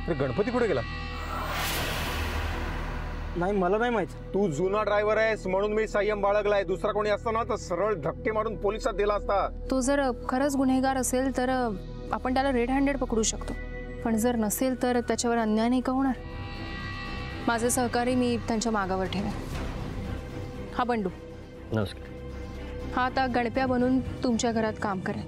गणपती कुठे गेला? नाही, मला नाही माहित. तू जुना ड्रायव्हर आहेस म्हणून मी संयम बाळगलाय. दुसरा कोणी असता ना तर सरळ धक्के मारून पोलिसात दिला असता. तो जर खरंच गुन्हेगार असेल तर आपण त्याला रेड हँडेड पकडू शकतो, पण जर नसेल तर त्याच्यावर अन्याय नाही का होणार? माझे सहकारी मी त्यांच्या मागावर ठेवेन. हा बंडू. नमस्कार. हा आता गणप्या बनून तुमच्या घरात काम करेल.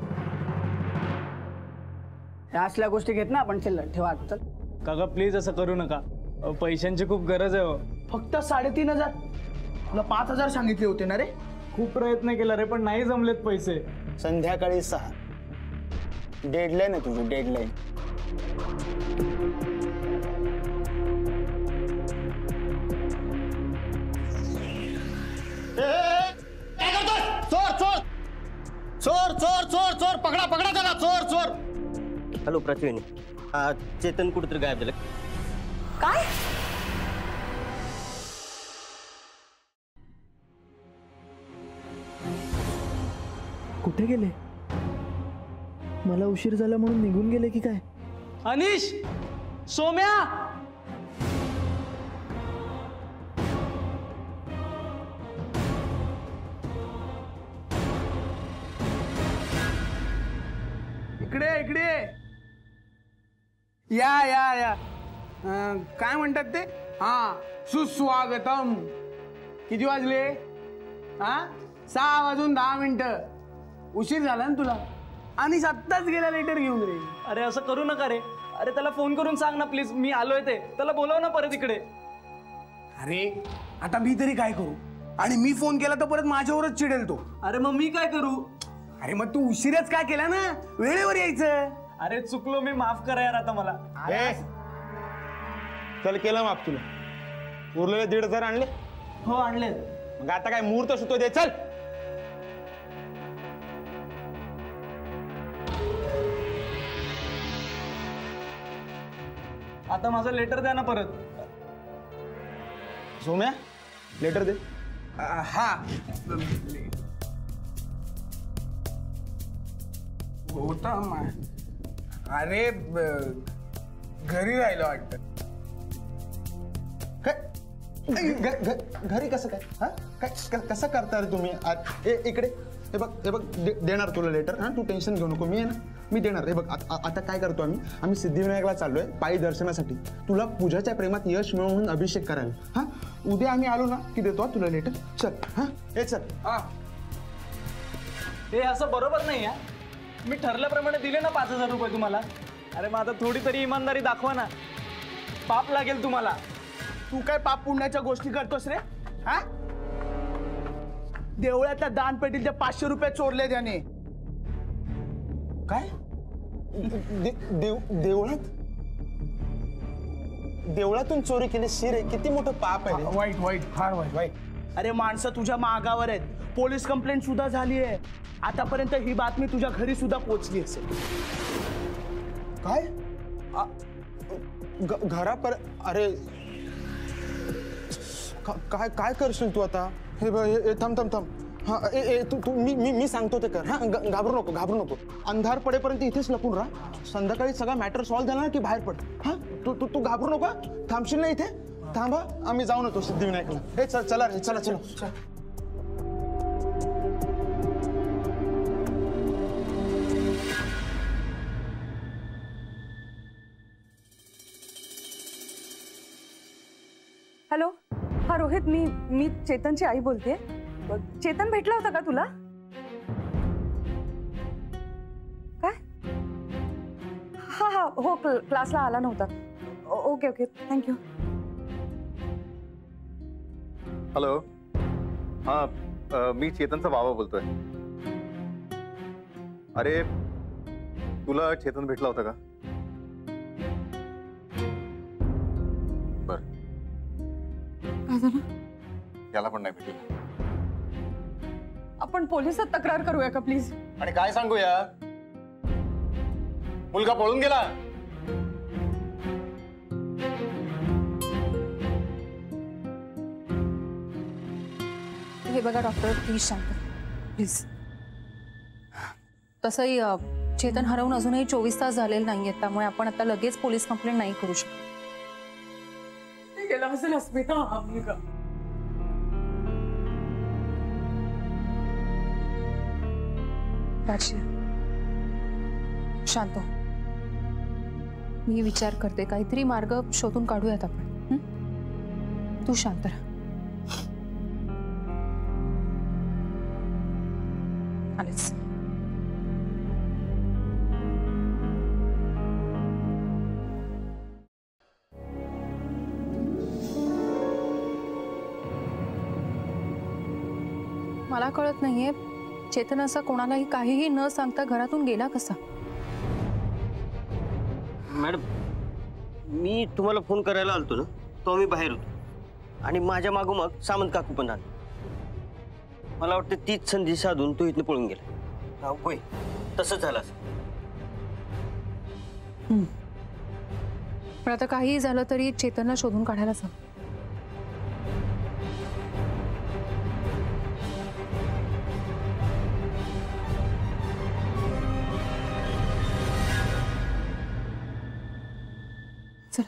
ह्या असल्या गोष्टी घेत ना आपण. चल ठेवा. चल काका प्लीज असं करू नका, पैशांची खूप गरज आहे. फक्त 3,500. तुला 5,000 सांगितले होते ना रे. खूप प्रयत्न केला रे पण नाही जमलेत पैसे. संध्याकाळी 6 डेडलाईन आहे तुझी. डेडलाईन. चोर चोर चोर चोर चोर चोर पकडा पकडा त्याला. चोर चोर. हॅलो प्रतिवेणी, चेतन कुठेतरी गायब झालं. काय? कुठे गेले? मला उशीर झाला म्हणून निघून गेले की काय? अनिश, सोम्या. इकडे इकडे या या या. काय म्हणतात ते? हा, सुस्वागतम. किती वाजले? हा, 6:10. उशीर झाला ना तुला. आणि आत्ताच गेला लेटर घेऊन रे. अरे असं करू नका रे. अरे त्याला फोन करून सांग ना प्लीज, मी आलोय ते. त्याला बोलव ना परत इकडे. अरे आता मी तरी काय करू? आणि मी फोन केला तर परत माझ्यावरच चिडेल तो. अरे मग मी काय करू? अरे मग तू उशीरच काय केला ना, वेळेवर यायचं. अरे चुकलो मी, माफ करा यार आता मला. चल केलं माफ तुला. उरलेले 1,500 आणले? हो आणले. मग आता काय मुहूर्त सुतो दे. चल. आता माझं लेटर द्या ना परत. सोम्या लेटर दे. हा होता. अरे घरी राहिलं वाटतं. घरी कसं काय? हा काय कसं करता रे तुम्ही? इकडे हे बघ देणार तुला लेटर. हा तू टेन्शन घेऊ नको. मी आहे ना, मी देणार. हे बघ आता काय करतो आम्ही सिद्धिविनायकला चाललोय पायी दर्शनासाठी. तुला पूजाच्या प्रेमात यश मिळवून म्हणून अभिषेक करायला. हा उद्या आम्ही आलो ना की देतो तुला लेटर. चल. हा हे चल. हा हे असं बरोबर नाही. मी ठरल्याप्रमाणे दिले ना 5,000 रुपये तुम्हाला. अरे मग आता थोडी तरी इमानदारी दाखवा ना. पाप लागेल तुम्हाला. तू काय पाप पुण्याच्या गोष्टी करतोस रे? हा, देवळातल्या दानपेटीत ते 500 रुपये चोरले त्याने. काय? देवळातून चोरी केली? शिरे किती मोठं पाप आहे. वाईट वाईट, फार वाईट. अरे माणसं तुझ्या मागावर आहेत. पोलीस कंप्लेंट सुद्धा झाली आहे. आतापर्यंत ही बातमी तुझ्या घरी सुद्धा पोहोचली असेल. काय? अरे काय काय करशील तू आता? हे थांब. हा तू मी सांगतो ते कर. हा घाबरू नको. अंधार पडेपर्यंत इथेच लपून राहा. संध्याकाळी सगळा मॅटर सॉल्व्ह झाला ना की बाहेर पड. हा तू घाबरू नको. थांबशील ना इथे? थांबा, आम्ही जाऊन येतो सिद्धिविनायकला. हे चला रे, चला. हॅलो. हा रोहित, मी चेतनची आई बोलते. चेतन भेटला होता का तुला? काय? हा हो, क्लासला आला नव्हता. Okay thank you. हॅलो. हा मी चेतनचा बाबा बोलतोय. अरे तुला चेतन भेटला होता का? बर. काय झालं? त्याला पण नाही भेटलं. आपण पोलिसात तक्रार करूया का प्लीज? आणि काय सांगूया? मुलगा पळून गेला. हे बघा डॉक्टर, प्लीज शांत, प्लीज. तसंही चेतन हरवून अजूनही 24 तास झालेले नाहीयेत, त्यामुळे आपण आता लगेच पोलीस कंप्लेंट नाही करू शकत. गेला असेल अस्मिता हा मुलगा. प्राची, शांत हो. मी विचार करते, काहीतरी मार्ग शोधून काढूयात आपण. हं? तू शांत राहा. आलेच. मला कळत नाहीये, चेतन असा कोणालाही काहीही न सांगता घरातून गेला कसा? मॅडम, मी तुम्हाला फोन करायला आलतो ना, तो मी बाहेर होतो आणि माझ्या मागोमाग सामंत काकू पण आले. मला वाटतं तीच संधी साधून तो इथनं पळून गेला. होय, तसंच झालं असं. पण आता काहीही झालं तरी चेतनला शोधून काढायलाच हवं. चला.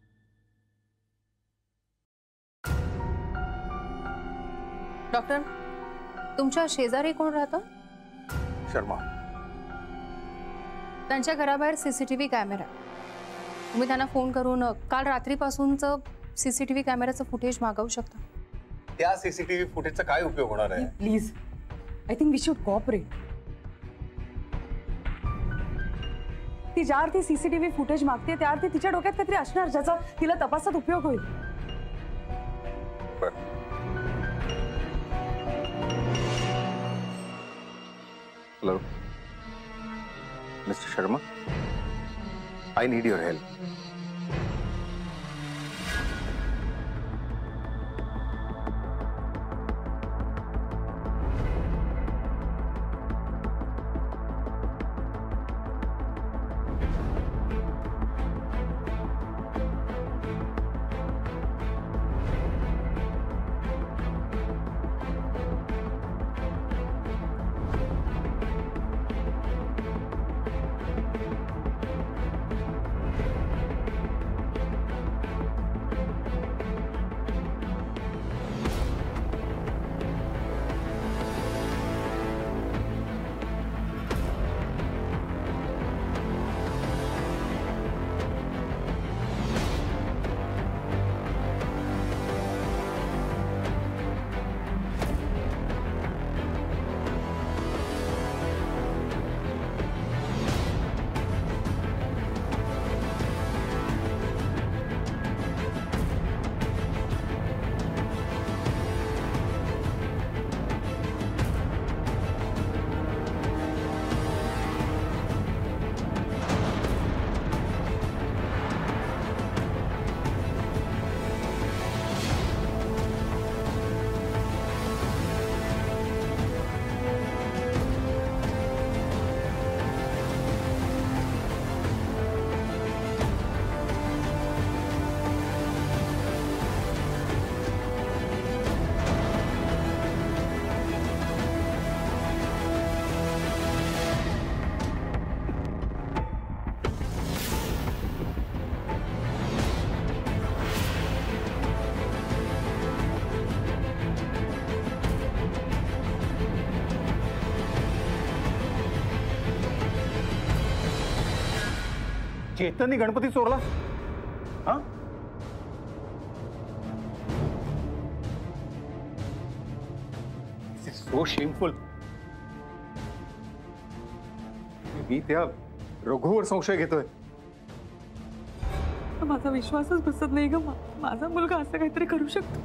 डॉक्टर, तुमच्या शेजारी कोण राहतं? शर्मा. त्यांच्या घराबाहेर CCTV कॅमेरा. तुम्ही त्यांना फोन करून काल रात्रीपासूनचं CCTV कॅमेराचं फुटेज मागवू शकता. त्या CCTV फुटेजचा काय उपयोग होणार आहे? Please, I think we should cooperate. ती ज्या अर्थी CCTV फुटेज मागते त्या अर्थी तिच्या डोक्यात काहीतरी असणार ज्याचा तिला तपासात उपयोग होईल. Hello, Mr. Sharma. I need your help. चेतननी Ganpati चोरला? हा? So shameful. मी त्या रघुवर संशय घेतोय. माझा विश्वासच बसत नाही ग. माझा मुलगा असं काहीतरी करू शकतो.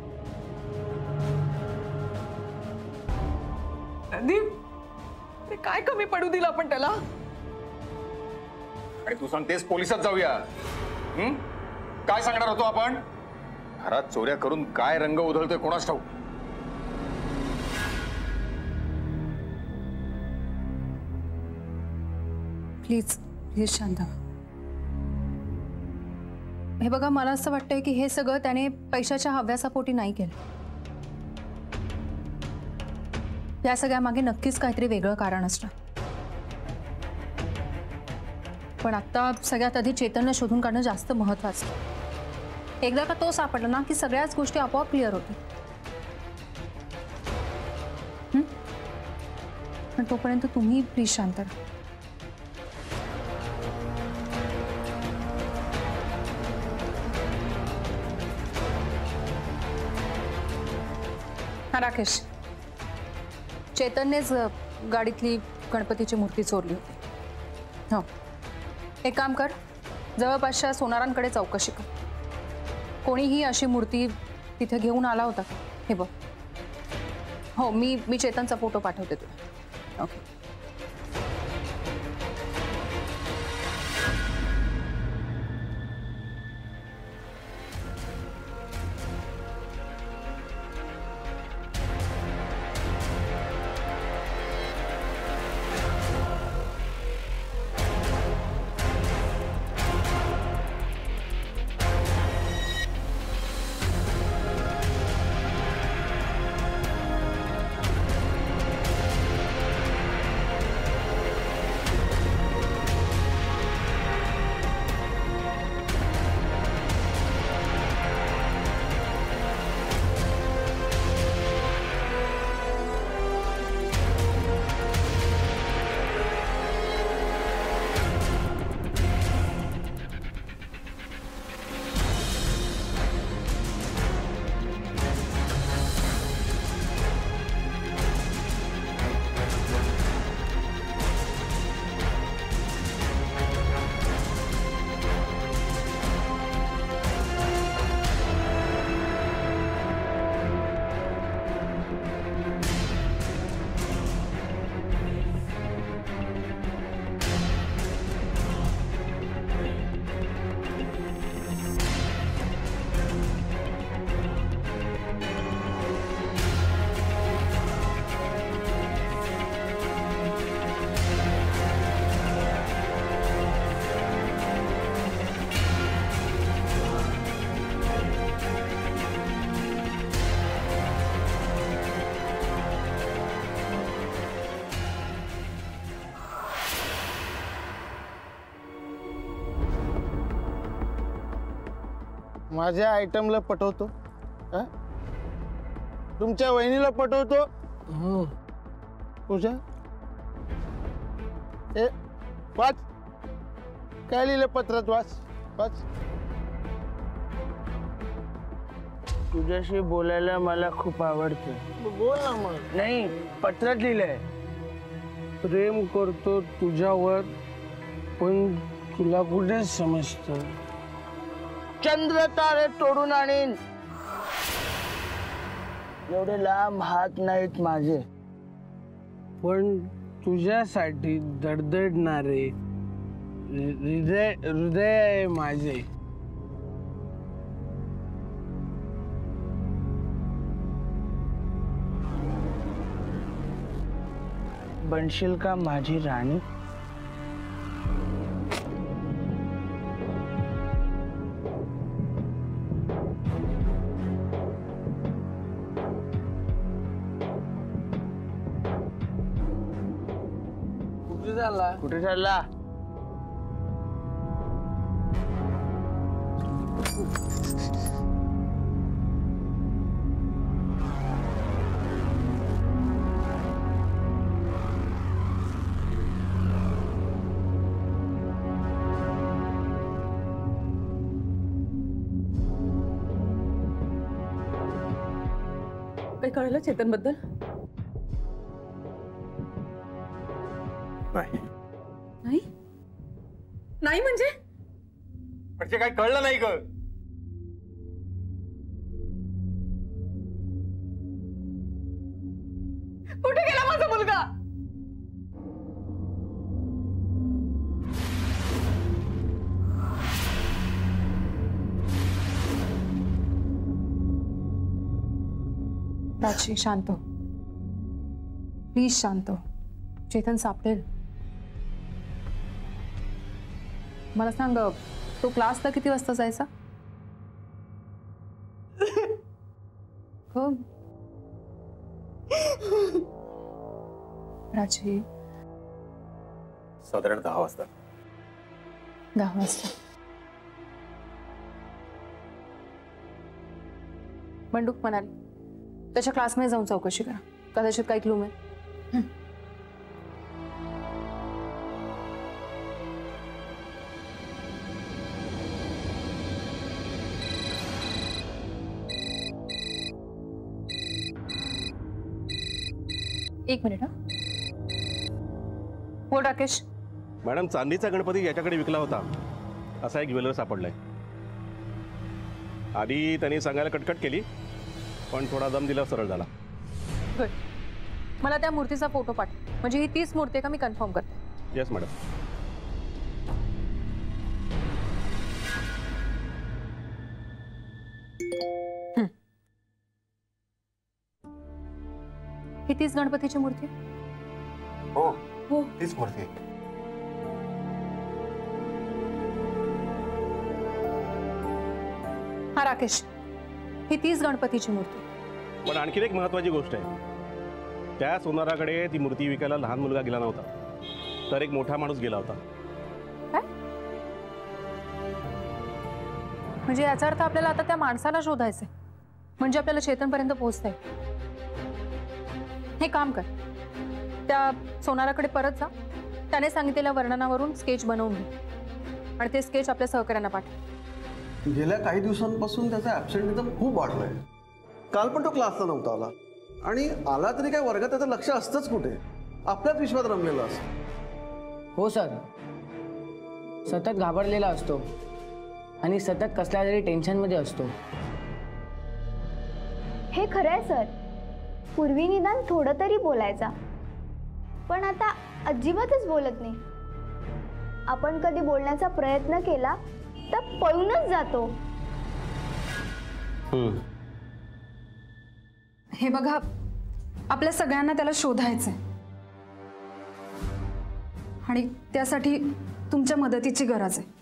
नदीम, ते काय कमी पडू दिलं आपण त्याला? आणि तू सांगतेस पोलिसात जाऊया? काय सांगणार होतो आपण? घरात चोऱ्या करून काय रंग उधळतोय कोणास ठाऊक. प्लीज प्लीज शांत. हे बघा, मला असं वाटतंय की हे सगळं त्याने पैशाच्या हव्यासापोटी नाही केलं. या सगळ्या मागे नक्कीच काहीतरी वेगळं कारण असणार. पण आता सगळ्यात आधी चेतनला शोधून काढणं जास्त महत्वाचं आहे. एकदा का तो सापडला ना की सगळ्याच गोष्टी आपोआप क्लिअर होतील. पण तोपर्यंत तुम्ही प्लीज शांत राहा. हा राकेश, चेतननेच गाडीतली गणपतीची मूर्ती चोरली होती. हो, एक काम कर, जवळपासच्या सोनारांकडे चौकशी कर. कोणीही अशी मूर्ती तिथे घेऊन आला होता का हे बघ. हो, मी चेतनचा फोटो पाठवते तुला. ओके. माझ्या आयटमला पटवतो, तुमच्या वहिनीला पटवतो. पूजा ए वाच, काय लिहिलं पत्रात, वाच वाच. तुझ्याशी बोलायला मला खूप आवडतं. बोल ना मग. नाही, पत्रात लिहिलंय, प्रेम करतो तुझ्यावर, पण तुला कुठे समजतं. चंद्र तारे तोडून आणीन, एवढे लांब हात नाहीत माझे, पण तुझ्यासाठी धडधडणारे हृदय आहे माझे. बनशील का माझी राणी? कुठे चालला? काही कळलं चेतन बद्दल? नाही नाही म्हणजे म्हणजे काय कळलं नाही ग? कुठे गेला माझा मुलगा? प्राची, शांत हो, प्लीज शांत हो. चेतन सापडेल. मला सांग, तो क्लासला किती वाजता जायचा? हो प्राची, साधारण 10 वाजता. 10 वाजता. बंडू म्हणाले त्याच्या क्लासमध्ये जाऊन चौकशी करा, कदाचित काही क्लू मिळेल. एक मिनिट. बोल राकेश. मॅडम, चांदीचा गणपती याच्याकडे विकला होता असा एक ज्वेलर सापडलाय. आधी त्यांनी सांगायला कटकट केली, पण थोडा दम दिला सरळ झाला. गुड. मला त्या मूर्तीचा फोटो पाठव, म्हणजे ही तीच मूर्ती आहे का मी कन्फर्म करते. Yes madam. ही तीच गणपतीची मूर्ती आहे? हो, तीच मूर्ती. हा राकेश, ही तीच गणपतीची मूर्ती. पण आणखीन एक महत्वाची गोष्ट आहे, त्या सोनाराकडे ती मूर्ती विकायला लहान मुलगा गेला नव्हता, तर एक मोठा माणूस गेला होता. काय म्हणजे याचा अर्थ आपल्याला आता त्या माणसाला शोधायचंय, म्हणजे आपल्याला चेतनपर्यंत पोहोचतंय. हे काम कर, त्या सोनाराकडे परत जा, त्याने सांगितलेल्या वर्णनावरून स्केच बनवून घे आणि ते स्केच आपल्या सहकार्यांना पाठव. गेल्या काही दिवसांपासून त्याचा ॲब्सेंटिझम खूप वाढलाय. काल पण तो क्लासला नव्हता आला, आणि आला तरी काय वर्गात त्याचं लक्ष असतंच कुठे, आपल्याच विश्वात रमलेला असतं. हो सर, सतत घाबरलेला असतो आणि सतत कसल्या तरी टेन्शनमध्ये असतो. हे खरं आहे सर. पूर्वी निदान थोडं तरी बोलायचा, पण आता अजिबातच बोलत नाही. आपण कधी बोलण्याचा प्रयत्न केला तर पळूनच जातो. हे बघा, आपल्या सगळ्यांना त्याला शोधायचंय आणि त्यासाठी तुमच्या मदतीची गरज आहे.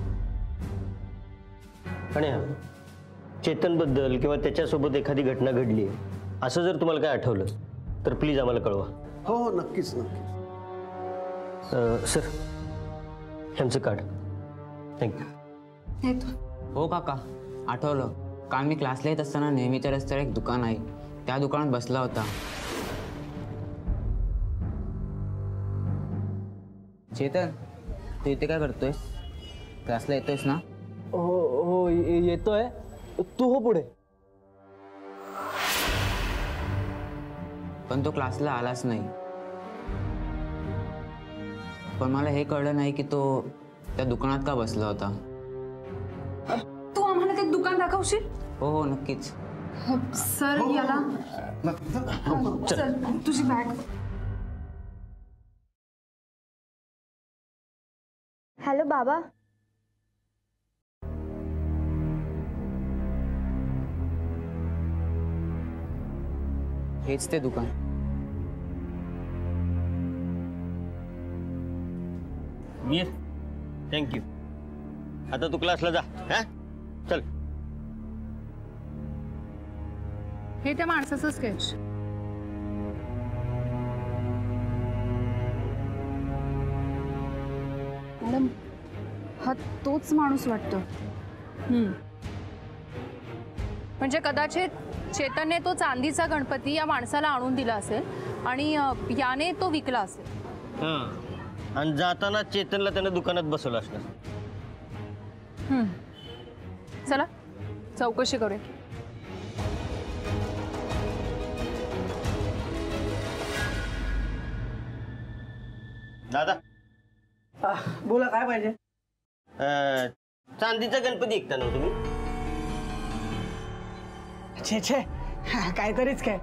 आणि चेतनबद्दल किंवा त्याच्यासोबत एखादी घटना घडली आहे असं जर तुम्हाला काय आठवलं तर प्लीज आम्हाला कळवा. हो हो, नक्कीच नक्कीच. सर, ह्यांचं कार्ड. थँक्यू. हो काका, आठवलं. काल मी क्लासला येत असताना नेहमीच्या रस्त्यावर एक दुकान आहे, त्या दुकानात बसला होता. चेतन, तू इथे काय करतोयस? क्लासला येतोयस ना? हो हो, येतोय. तू हो पुढे. पण तो क्लासला आलाच नाही. पण मला हे कळलं नाही की तो त्या दुकानात का बसला होता. तू आम्हाला ते दुकान दाखवशील? हो हो, नक्कीच. सर, याला चल, तुझी बॅग. हॅलो बाबा. हेच ते दुकान. मीर, थँक्यू. आता तू क्लासला जा. हा, चल. हे त्या माणसाचं स्केच. मॅडम, हा तोच माणूस वाटतो. म्हणजे कदाचित चेतनने तो चांदीचा गणपती या माणसाला आणून दिला असेल आणि याने तो विकला असेल. आणि जाताना चेतनला त्यानं दुकानात बसवलं असणार. चला चौकशी करूया. दादा, बोला, काय पाहिजे? चांदीचा गणपती ऐकता ना तुम्ही? छे छे, काहीतरीच काय.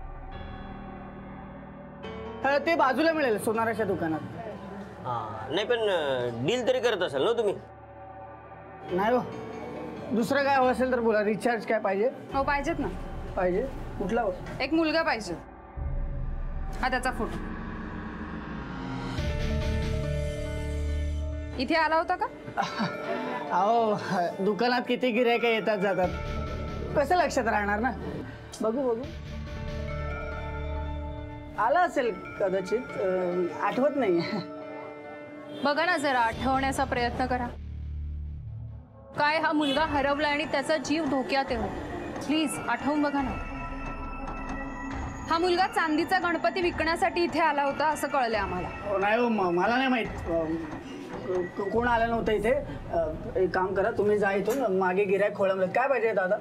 ते बाजूला मिळेल सोनाराच्या दुकानात. नाही, पण डील तरी करत असाल ना तुम्ही? नाही हो, दुसरं काय हवं असेल तर बोला. रिचार्ज काय पाहिजे? हो, पाहिजेत ना. पाहिजे? कुठला? एक मुलगा पाहिजे. हा त्याचा फोटो. इथे आला होता का? अहो, दुकानात किती गिऱ्हाईक येतात जातात, कसं लक्षात राहणार ना. बघू बघू, आला असेल कदाचित, आठवत नाही. बघा ना, जरा आठवण्याचा प्रयत्न करा. काय हा मुलगा हरवला आणि त्याचा जीव धोक्यात आहे. प्लीज आठवून बघा ना. हा मुलगा चांदीचा गणपती विकण्यासाठी इथे आला होता असं कळलंय आम्हाला. नाही हो, मला नाही माहित कोण आलं नव्हतं इथे. एक काम करा, तुम्ही जा इथून. मागे गिऱ्हाईक खोळंबलं. काय पाहिजे दादा?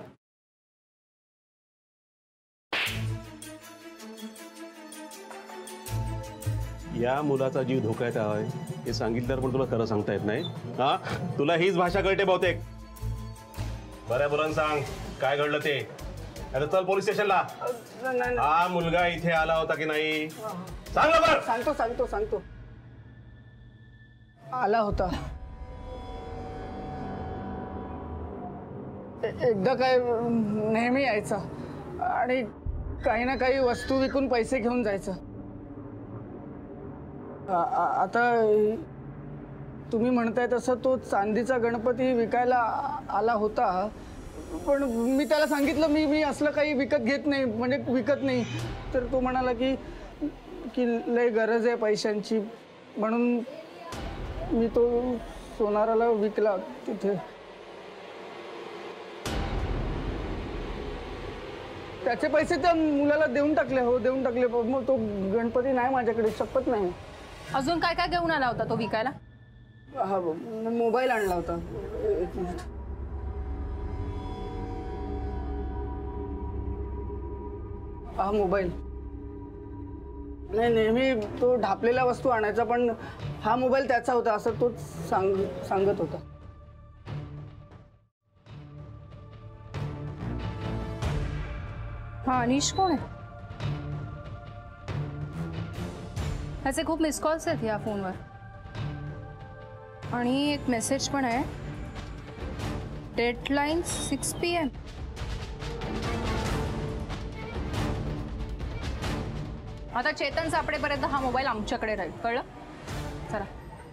या मुलाचा जीव धोक्यात आहे हे सांगितल्यावर पण तुला खरं सांगता येत नाही. हा, तुला हीच भाषा कळते बहुतेक. बऱ्या मुलांना सांग काय घडलं ते. आता चल पोलीस स्टेशनला. हा मुलगा इथे आला होता की नाही सांग लवकर. सांगतो. आला होता. एकदा काय नेहमी यायचा आणि काही ना काही वस्तू विकून पैसे घेऊन जायचं. आता तुम्ही म्हणताय तसं तो चांदीचा गणपती विकायला आला होता, पण मी त्याला सांगितलं मी असलं काही विकत घेत नाही, म्हणजे विकत नाही. तर तो म्हणाला की लय गरज आहे पैशांची, म्हणून मी तो सोनाराला विकला तिथे. त्याचे पैसे त्या मुलाला देऊन टाकले. मग तो गणपती नाही माझ्याकडे, शपथ नाही. अजून काय काय घेऊन आला होता तो विकायला? हा, मोबाईल आणला होता. एक मिनिट. हा मोबाईल नाही, नेहमी तो ढापलेल्या वस्तू आणायचा, पण हा मोबाईल त्याचा होता असं तो सांगत होता. हा अनिश कोण आहे? त्याचे खूप मिस कॉल्स आहेत या फोनवर आणि एक मेसेज पण आहे. Deadline 6 PM. आता चेतन सापडेपर्यंत हा मोबाईल आमच्याकडे राहील, कळलं? चला.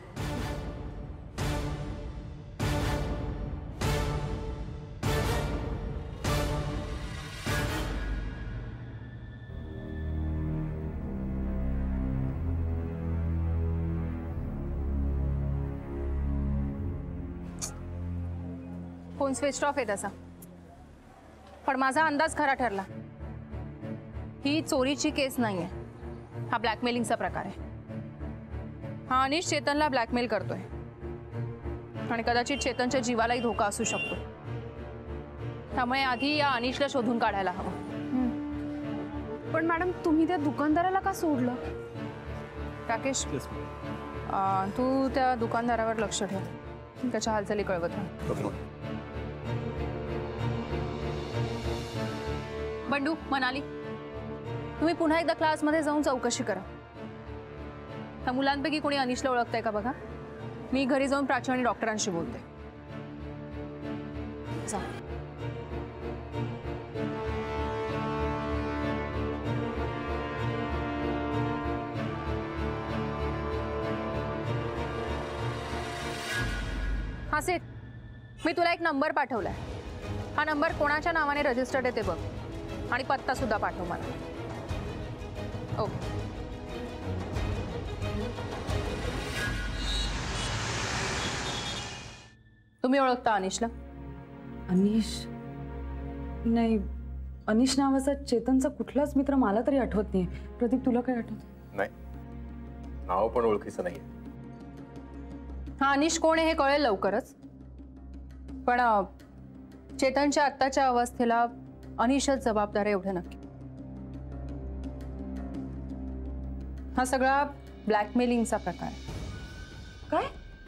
फोन स्विच ऑफ आहे त्याचा, पण माझा अंदाज खरा ठरला. ही चोरीची केस नाहीये, हा ब्लॅकमेलिंगचा प्रकार आहे. हा अनिश चेतनला ब्लॅकमेल करतोय आणि कदाचित चेतनच्या जीवालाही धोका असू शकतो. त्यामुळे आधी या अनिशला शोधून काढायला हवं. पण मॅडम तुम्ही त्या दुकानदाराला का सोडलं? राकेश, तू त्या दुकानदारावर लक्ष ठेव, त्याच्या हालचाली कळवत राहा. बंडू, मनाली, तुम्ही पुन्हा एकदा क्लासमध्ये जाऊन चौकशी करा. त्या मुलांपैकी कोणी अनिशला ओळखताय का बघा. मी घरी जाऊन प्राची आणि डॉक्टरांशी बोलते. जा. हा सेठ, मी तुला एक नंबर पाठवलाय. हा नंबर कोणाच्या नावाने रजिस्टर्ड आहे ते बघ आणि पत्ता सुद्धा पाठव मला. ओके. तुम्ही ओळखता अनिशला? अनिश नाही, अनिश नावाचा चेतनचा कुठलाच मित्र मला तरी आठवत नाही. प्रदीप, तुला काय आठवत? नाही, नाव पण ओळखीचं नाहीये. हा अनिश कोण आहे हे कळेल लवकरच, पण चेतनच्या आत्ताच्या अवस्थेला अनिशच जबाबदार आहे एवढं नक्की. हा सगळा ब्लॅकमेलिंगचा प्रकार आहे. काय?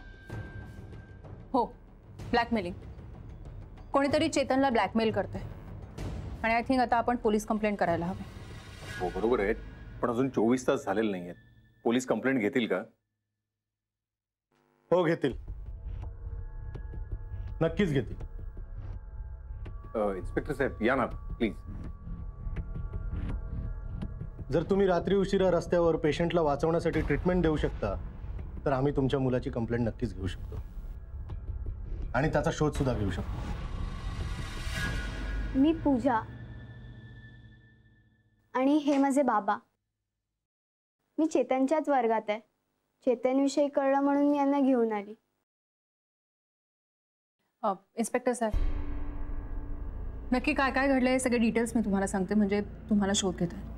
हो, ब्लॅकमेलिंग. कोणीतरी चेतनला ब्लॅकमेल करतंय आणि आय थिंक आता आपण पोलीस कंप्लेंट करायला हवी. हो बरोबर आहे, पण अजून 24 तास झालेले नाहीयेत. पोलीस कंप्लेंट घेतील का? हो घेतील, नक्कीच घेतील. इन्स्पेक्टर साहेब या ना प्लीज. जर तुम्ही रात्री उशिरा रस्त्यावर पेशंटला वाचवण्यासाठी ट्रीटमेंट देऊ शकता तर आम्ही तुमच्या मुलाची कंप्लेंट नक्कीच घेऊ शकतो आणि त्याचा शोध सुद्धा घेऊ शकतो. मी पूजा आणि हे माझे बाबा. मी चेतनच्याच वर्गात आहे. चेतनविषयी कळलं म्हणून मी यांना घेऊन आली. इन्स्पेक्टर साहेब, नक्की काय काय घडलंय सगळे डिटेल्स मी तुम्हाला सांगते, म्हणजे तुम्हाला शोध घेता येईल.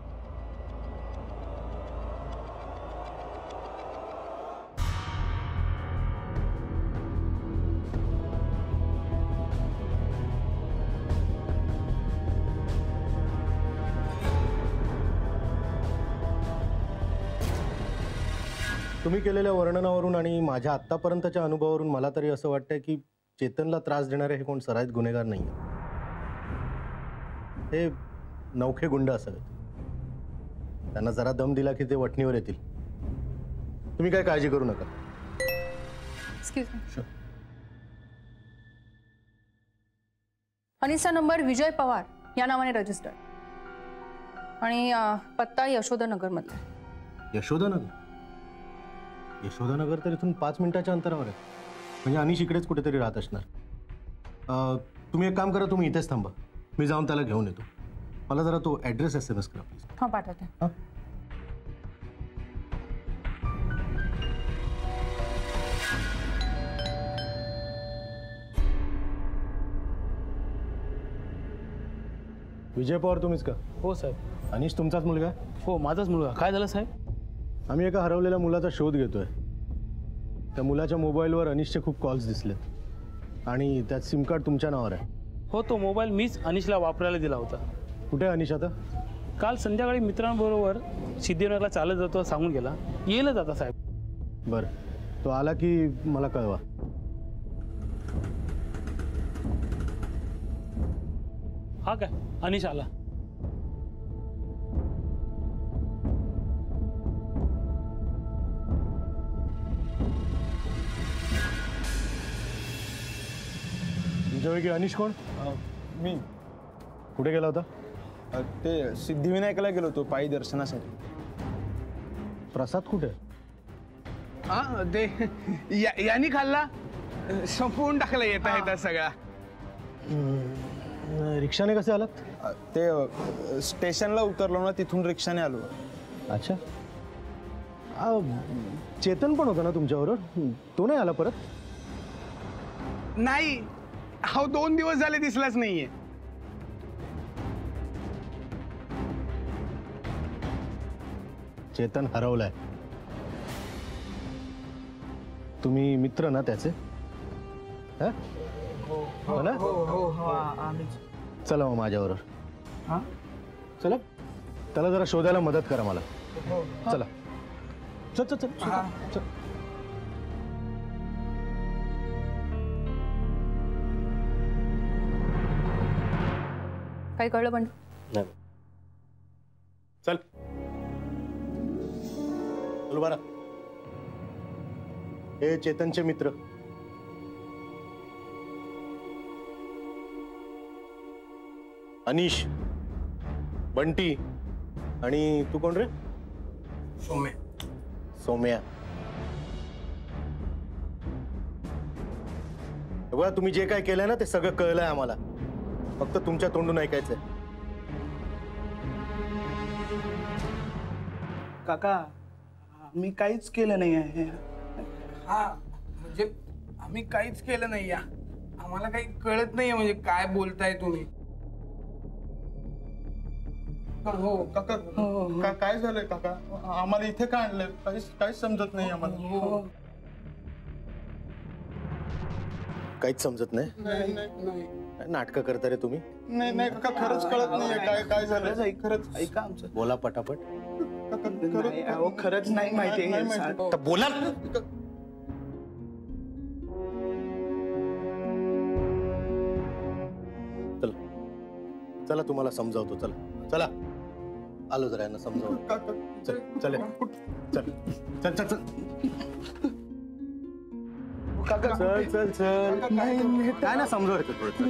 तुम्ही केलेल्या वर्णनावरून आणि माझ्या आत्तापर्यंतच्या अनुभवावरून मला तरी असं वाटतंय की चेतनला त्रास देणारे हे कोण सराईत गुन्हेगार नाही, हे नौखे गुंड असावेत. त्यांना जरा दम दिला की ते वठणीवर येतील. तुम्ही काय काळजी करू नका. Excuse me. अनिसचा नंबर विजय पवार या नावाने रजिस्टर्ड आणि पत्ता यशोदानगर मधला. यशोदानगर? यशोदानगर तर इथून 5 मिनिटाच्या अंतरावर आहे. म्हणजे अनिश इकडेच कुठेतरी राहत असणार. तुम्ही एक काम करा, तुम्ही इथेच थांबा, मी जाऊन त्याला घेऊन येतो. मला जरा तो ॲड्रेस SMS करा प्लीज. हां, पाठवते. हां. विजय पवार तुम्हीच का? हो साहेब. अनिश तुमचाच मुलगा? हो माझाच मुलगा. काय झालं साहेब? आम्ही एका हरवलेल्या मुलाचा शोध घेतोय. त्या मुलाच्या मोबाईलवर अनिशचे खूप कॉल्स दिसलेत आणि त्यात सिम कार्ड तुमच्या नावावर आहे. हो, तो मोबाईल मीच अनिशला वापरायला दिला होता. कुठे अनिश आता? काल संध्याकाळी मित्रांबरोबर सिद्धिविनायकला चालत जातो सांगून गेला. येईलच आता साहेब. बरं, तो आला की मला कळवा. हा काय, अनिश आला. तुमच्यापैकी अनिश कोण? मी. कुठे गेला होता? ते सिद्धिविनायकला गेलो होतो पायी दर्शनासाठी. प्रसाद कुठे? हा, ते यांनी खाल्ला, संपवून टाकला येता येता सगळा. रिक्षाने कसे आलात? ते स्टेशनला उतरलो ना, तिथून रिक्षाने आलो. अच्छा. चेतन पण होता ना तुमच्याबरोबर? तो नाही आला परत? नाही, हा 2 दिवस झाले दिसलाच नाहीये. चेतन हरवलाय. तुम्ही मित्र ना त्याचे? हो ना? चला मग माझ्याबरोबर. चला, त्याला जरा शोधायला मदत करा मला. चला चल चल चल चल. काही कळलं पण? नाही. चल चल बरं. हे चेतनचे मित्र. अनिश, बंटी आणि तू कोण रे? सोम्या. सोम्या. बघा, तुम्ही जे काय केलंय ना ते सगळं कळलंय आम्हाला. फक्त तुमच्या तोंडून ऐकायचंय. काका, मी काहीच केलं नाही आहे. हा, म्हणजे आम्ही काहीच केलं नाही. आम्हाला काही कळत नाहीये, म्हणजे काय बोलताय तुम्ही. हो काका, काय झालंय काका? आम्हाला इथे का आणलंय? काहीच समजत नाही आम्हाला. काहीच समजत नाही? नाही. नाटकं करता रे तुम्ही? नाही काका, खरंच कळत नाहीये काय झालं. खरंच ऐका आमचं. बोला पटापट. खरंच नाही माहिती. बोला. चला तुम्हाला समजावतो. चला चला, आलो जरा यांना समजावतो. चल चल चल चल चल चल. चल चल चल. काय ना समजावतो थोडं.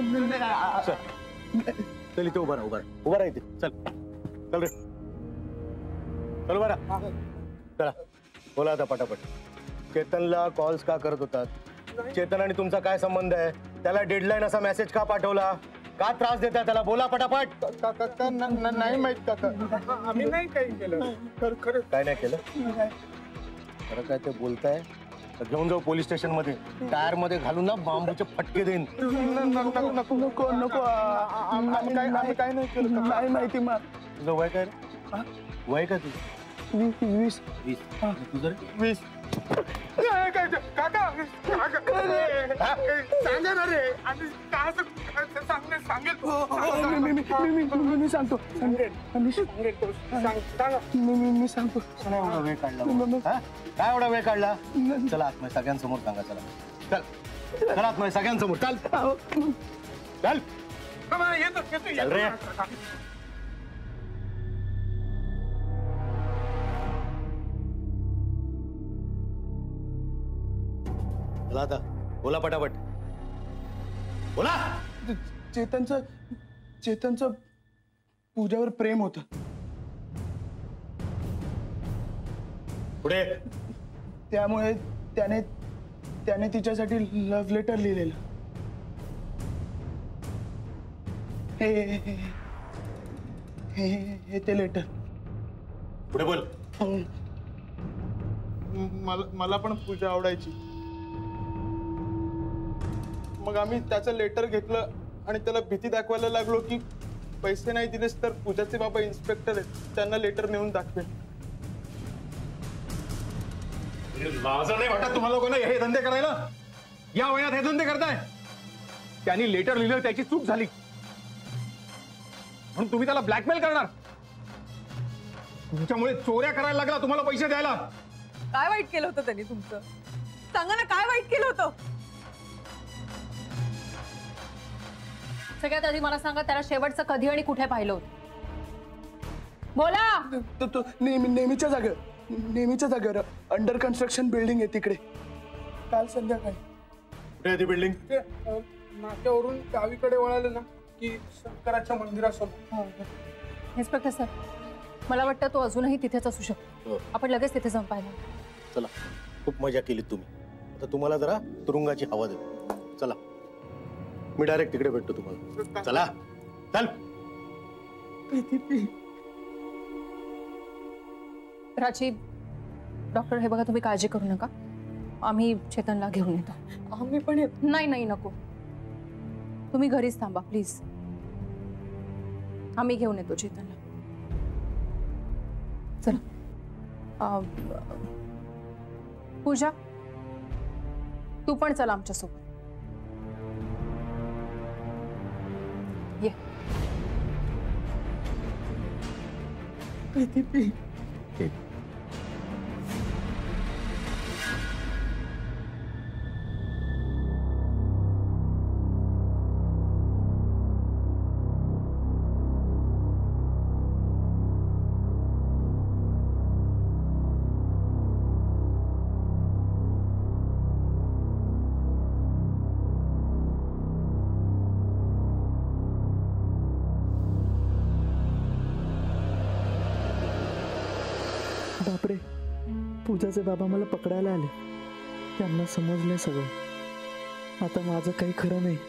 चल इथे उभा राहा इथे. चल चल रे, चल बरा. चला बोला आता पटापट. चेतनला कॉल्स का करत होतात? चेतन आणि तुमचा काय संबंध आहे? त्याला डेडलाईन असा मेसेज का पाठवला? का त्रास देताय त्याला? बोला पटापट. काका नाही माहित काका. आम्ही नाही काही केलं. खरं काय नाही केलं? खरं काय ते बोलताय? तर घेऊन जाऊ पोलीस स्टेशन मध्ये, टायर मध्ये घालून ना बांबूचे फटके देईन. नको नको नको नको आम्ही काय नाही केलं. नाही माहिती मग. तुझं वय काय रे? वय काय तुझं? 20. 20. तुझं रे? 20. काका सांगा ना रे. मी सांगतो. मी सांगतो. एवढा वेळ काढला? काय एवढा वेळ काढला? चला आत्मय सगळ्यांसमोर सांगा. चला चल चला आत्मय सगळ्यांसमोर. चल चल चल रे. चला आता बोला पटापट बोला. चेतनचं पूजावर प्रेम होतं. पुढे. त्यामुळे त्याने तिच्यासाठी लव्ह लेटर लिहिलेलं. हे ते लेटर. पुढे बोल. मला पण पूजा आवडायची. मग आम्ही त्याचं लेटर घेतलं आणि त्याला भीती दाखवायला लागलो की पैसे नाही दिलेस तर पूजाचे बाबा इन्स्पेक्टर आहेत, त्यांना लेटर नेऊन दाखवेल. लाजा नाही वाटत तुम्हाला लोकांना हे धंदे करायला? या वयात हे धंदे करताय? त्यांनी लेटर लिहिलं, त्याची चूक झाली म्हणून तुम्ही त्याला ब्लॅकमेल करणार? तुमच्यामुळे चोऱ्या करायला लागला तुम्हाला पैसे द्यायला. काय वाईट केलं होतं त्यांनी तुमचं? सांगा ना, काय वाईट केलं होतं? सगळ्यात आधी मला सांगा, त्याला शेवटचं कधी आणि कुठे पाहिलं होतं? बोला. तो नेहमीच्या जागेवर अंडर कन्स्ट्रक्शन बिल्डिंग आहे तिकडे. काल संध्याकाळी. कुठे आहे ती बिल्डिंग? नाक्यावरून डावीकडे वळाले ना की शंकराच्या मंदिरासमोर. इन्स्पेक्टर सर, मला वाटतं तो अजूनही तिथेच असू शकतो. आपण लगेच तिथे जाऊन पाहिलं. चला, खूप मजा केली तुम्ही. आता तुम्हाला जरा तुरुंगाची हवा देतो. चला, मी डायरेक्ट तिकडे भेटतो तुम्हाला. चला चल. प्राची, डॉक्टर हे बघा, तुम्ही काळजी करू नका. आम्ही चेतनला घेऊन येतो. आम्ही पण येतो. नाही नको, तुम्ही घरीच थांबा प्लीज. आम्ही घेऊन येतो चेतनला. चला. पूजा, तू पण चला आमच्यासोबत. ये. बापरे, पूजाचे बाबा मला पकडायला आले. त्यांना समजले सगळं. आता माझं काही खरं नाही.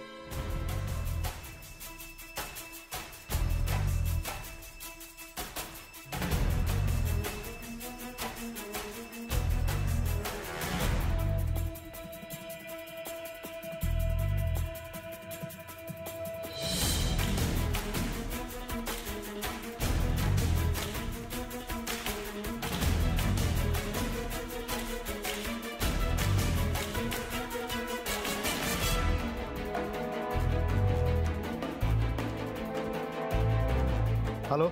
हॅलो.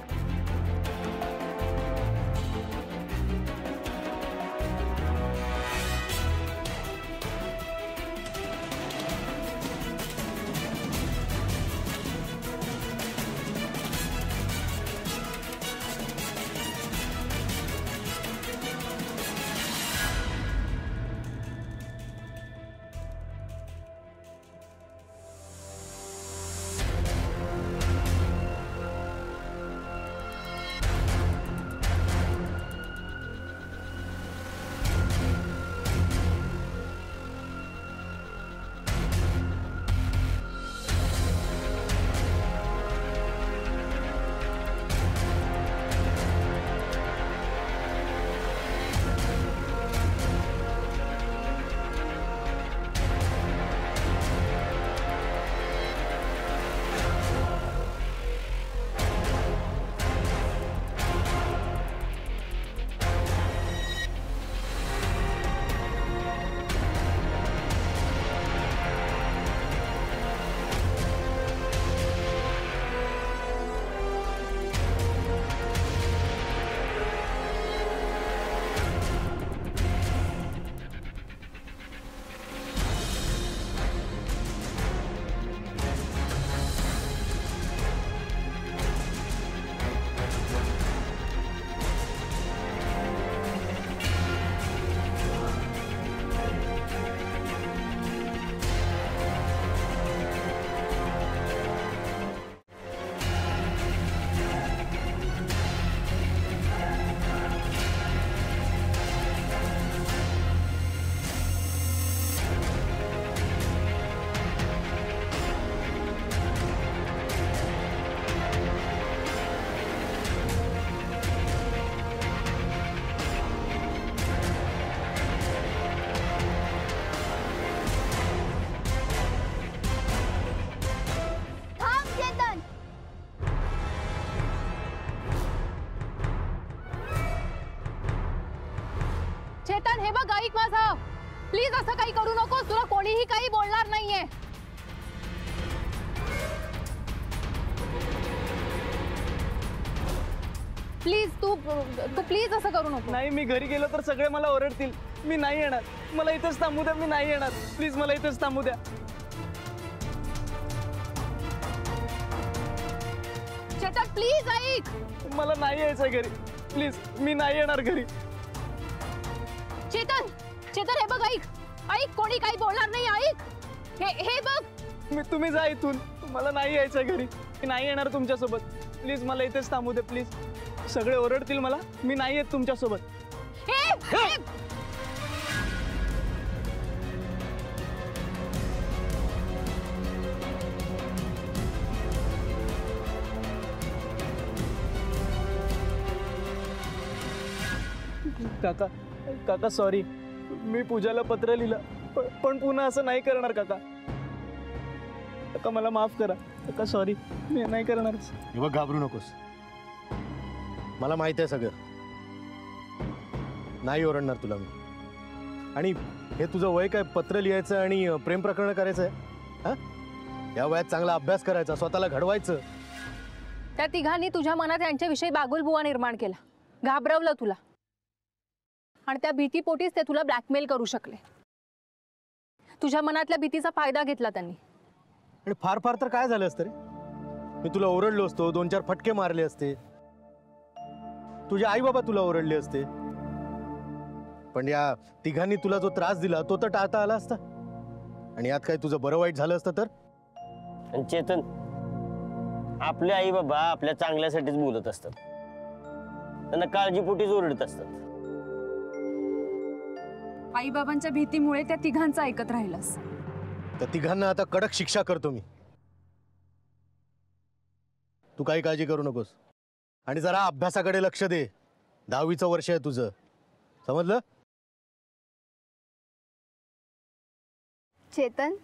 प्लीज असं काही करू नकोस, तुला कोणीही काही बोलणार नाहीये. प्लीज तू प्लीज असं करू नको. नाही, मी घरी गेलो तर सगळे मला ओरडतील. मी नाही येणार, मला इथेच थांबू द्या. मी नाही येणार, प्लीज मला इथेच थांबू द्या. चेतन प्लीज ऐक. मला नाही यायचं घरी, प्लीज. मी नाही येणार घरी. चेतन चेतन हे बघ, ऐक ऐक, कोणी काही बोलणार नाही. ऐक, हे बघ. तुम्ही जा इथून. मला नाही यायचं घरी. मी नाही येणार तुमच्यासोबत. प्लीज मला इथेच थांबू दे, प्लीज. सगळे ओरडतील मला. मी नाही येत तुमच्यासोबत. काका काका सॉरी. मी पूजाला पत्र लिहिलं, पण पुन्हा असं नाही करणार काका. काका मला माफ करा. काका सॉरी, मी नाही करणार. हे बघ, घाबरू नकोस. मला माहित आहे सगळं. नाही ओरडणार तुला मी. आणि हे तुझं वय काय पत्र लिहायचं आणि प्रेम प्रकरण करायचं आहे? हा, या वयात चांगला अभ्यास करायचा, स्वतःला घडवायचं. त्या तिघांनी तुझ्या मनात यांच्याविषयी बागुलबुवा निर्माण केला, घाबरवलं तुला, आणि त्या भीतीपोटीच ते तुला ब्लॅकमेल करू शकले. तुझ्या मनातल्या भीतीचा फायदा घेतला त्यांनी. आणि फार फार तर काय झालं असतं रे? मी तुला ओरडलो असतो, 2-4 फटके मारले असते, तुझे आई बाबा तुला ओरडले असते, पण या तिघांनी तुला जो त्रास दिला तो तर टाळता आला असता. आणि यात काय तुझं बरं वाईट झालं असतं तर? चेतन, आपले आई बाबा आपल्या चांगल्यासाठीच बोलत असतात, त्यांना काळजीपोटीच ओरडत असतात. आई बाबांच्या भीतीमुळे त्या तिघांचं ऐकत राहिलास. त्या तिघांना आता कडक शिक्षा करतो मी. तू काही काळजी करू नकोस. आणि जरा अभ्यासाकडे लक्ष दे. 10वीचं वर्ष आहे तुझं, समजलं? चेतन,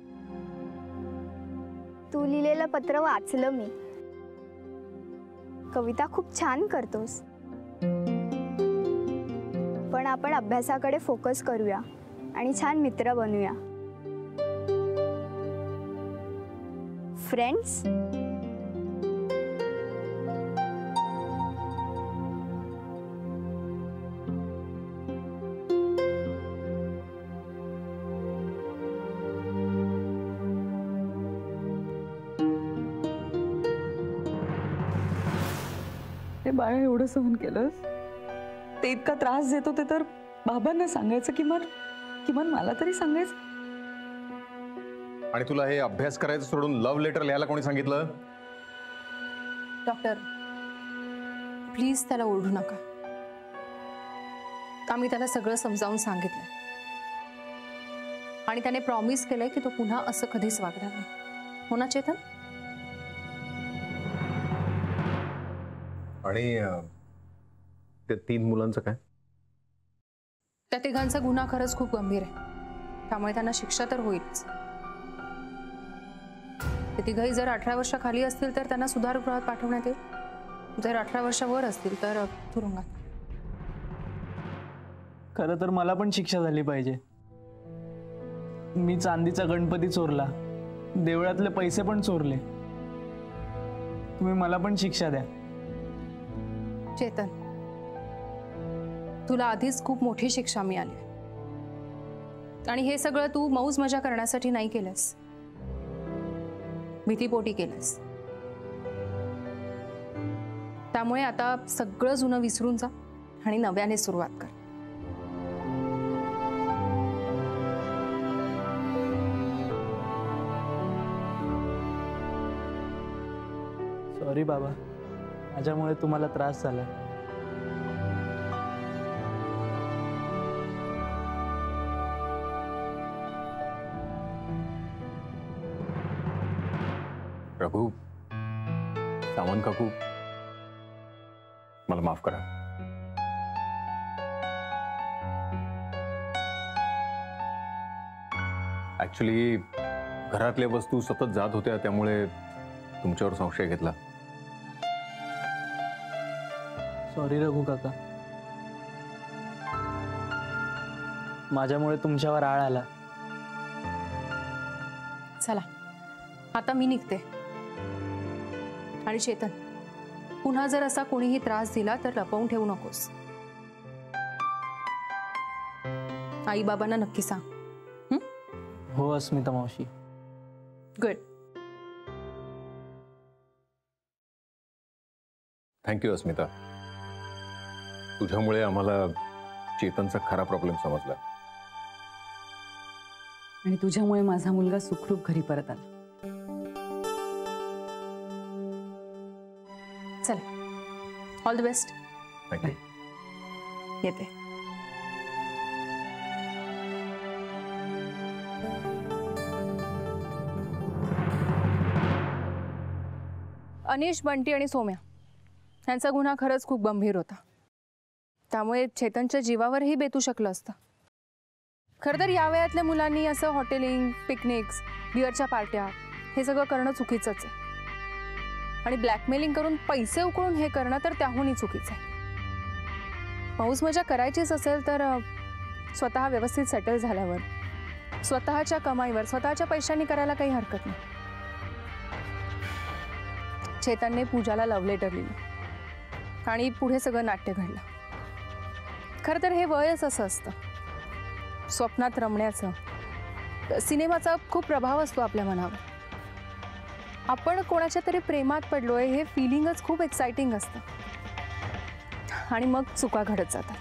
तू लिहिलेलं पत्र वाचलं मी. कविता खूप छान करतोस, पण आपण अभ्यासाकडे फोकस करूया आणि छान मित्र बनूया. फ्रेंड्स. ते बाळा एवढं सहन केलंस, ते इतका त्रास देत होते तर बाबांना सांगायचं, किमान मला तरी सांगायचं. आणि तुला हे अभ्यास करायचं सोडून लव्ह लेटर लिहायला कोणी सांगितलं? डॉक्टर प्लीज त्याला ओरडू नका. आम्ही त्याला सगळं समजावून सांगितलं आणि त्याने प्रॉमिस केलंय की तो पुन्हा असं कधीच वागणार नाही. हो ना चेतन? आणि त्या 3 मुलांचं काय? त्या तिघांचा गुन्हा खरंच खूप गंभीर आहे, त्यामुळे त्यांना शिक्षा तर होईलच. ते तिघही जर 18 वर्षाखाली असतील तर त्यांना सुधारगृहात पाठवण्यात येईल. जर 18 वर्षावर असतील तर तुरुंगात. खरं तर मला पण शिक्षा झाली पाहिजे. मी चांदीचा गणपती चोरला, देवळातले पैसे पण चोरले. तुम्ही मला पण शिक्षा द्या. चेतन, तुला आधीच खूप मोठी शिक्षा मिळाली आणि हे सगळं तू मौज मजा करण्यासाठी नाही केलंस, भीतीपोटी केलंस. त्यामुळे आता सगळं जुनं विसरून जा आणि नव्याने सुरुवात कर. सॉरी बाबा, माझ्यामुळे तुम्हाला त्रास झाला. प्रभू, सावंत काकू, मला माफ करा. ऍक्च्युली घरातल्या वस्तू सतत जात होत्या, त्यामुळे तुमच्यावर संशय घेतला. सॉरी रघु काका. माझ्यामुळे तुमच्यावर आळ आला. चला आता मी निघते. आणि चेतन, पुन्हा जर असा कोणीही त्रास दिला तर लपवून ठेवू नकोस. आई बाबांना नक्की सांग. हो अस्मिता मावशी. गुड. थँक्यू अस्मिता. तुझ्यामुळे आम्हाला चेतनचा खरा प्रॉब्लेम समजला. आणि तुझ्यामुळे माझा मुलगा सुखरूप घरी परत आला. चला, ऑल द बेस्ट. थँक्यू. येते. अनिश, बंटी आणि सोम्या यांचा गुन्हा खरंच खूप गंभीर होता. त्यामुळे चेतनच्या जीवावरही बेतू शकलं असतं. खरं तर या वयातल्या मुलांनी असं हॉटेलिंग, पिकनिक्स, बिअरच्या पार्ट्या हे सगळं करणं चुकीचंच आहे. आणि ब्लॅकमेलिंग करून पैसे उकळून हे करणं तर त्याहूनही चुकीचं आहे. पाऊस मजा करायचीच असेल तर स्वतः व्यवस्थित सेटल झाल्यावर, स्वतःच्या कमाईवर, स्वतःच्या पैशांनी करायला काही हरकत नाही. चेतनने पूजाला लव्ह लेटर लिहिलं आणि पुढे सगळं नाट्य घडलं. खरं तर हे वयच असं असतं, स्वप्नात रमण्याचं. सिनेमाचा खूप प्रभाव असतो आपल्या मनावर. आपण कोणाच्या तरी प्रेमात पडलोय हे फिलिंगच खूप एक्साइटिंग असतं आणि मग चुका घडत जातात.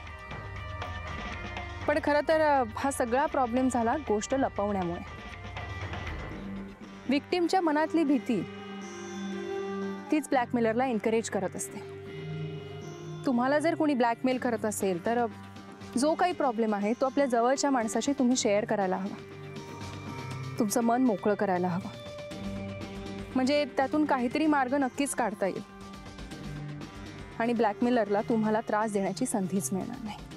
पण खरं तर हा सगळा प्रॉब्लेम झाला गोष्ट लपवण्यामुळे. विक्टिमच्या मनातली भीती तीच ब्लॅकमेलरला एनकरेज करत असते. तुम्हाला जर कोणी ब्लॅकमेल करत असेल तर जो काही प्रॉब्लेम आहे तो आपल्या जवळच्या माणसाशी तुम्ही शेअर करायला हवा. तुमचं मन मोकळं करायला हवं. म्हणजे त्यातून काहीतरी मार्ग नक्कीच काढता येईल आणि ब्लॅकमेलरला तुम्हाला त्रास देण्याची संधीच मिळणार नाही.